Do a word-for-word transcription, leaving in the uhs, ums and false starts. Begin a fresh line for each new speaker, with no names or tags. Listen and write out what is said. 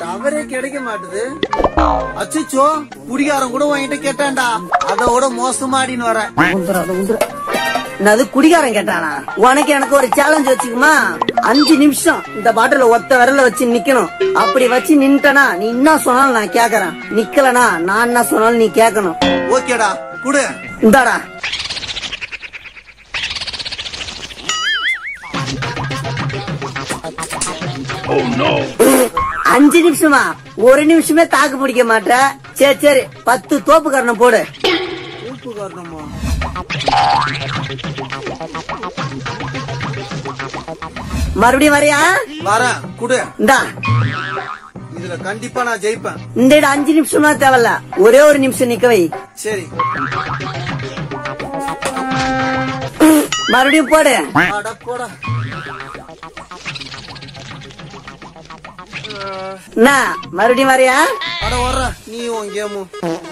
டவரே கிடைக்க மாட்டுது. அச்சோ, குடிகாரன் கூட வாங்கிட்டு கேட்டான்டா. அதோட மோசமாடின்னு வர.
அது குடிகாரன் கேட்டானா? உனக்கு எனக்கு ஒரு சேலஞ்ச் வச்சுக்குமா? அஞ்சு நிமிஷம் இந்த பாட்டில ஒத்த விரல வச்சு நிக்கணும். அப்படி வச்சு நின்ட்டனா நீ என்ன சொன்னாலும் நான் கேக்குறேன். நிக்கலனா நான் என்ன சொன்னாலும் நீ கேட்கணும்.
ஓகேடா, குடு.
இந்தாடா. அஞ்சு நிமிஷமா? ஒரு நிமிஷமே தாக்கு பிடிக்க மாட்ட. சரி சரி, பத்து தோப்பு காரணம் போடு.
தோப்பு காரணமா?
மறுபடியும் வரையா?
வரேன், குடு.
இந்தா.
இதுல கண்டிப்பா நான் ஜெயிப்பேன்.
இந்த இடம் அஞ்சு நிமிஷமா தேவையில்ல, ஒரே ஒரு நிமிஷம் நிக்க வை.
சரி,
மறுபடியும் போடு.
போட.
மறுபடியும் வரையா?
அட வர்ற, நீ உன் கேமு.